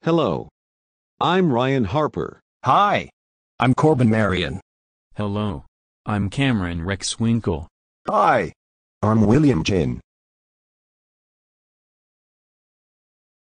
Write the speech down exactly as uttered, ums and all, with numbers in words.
Hello. I'm Ryan Harper. Hi. I'm Corbin Marion. Hello. I'm Cameron Rex Winkle. Hi. I'm William Jen.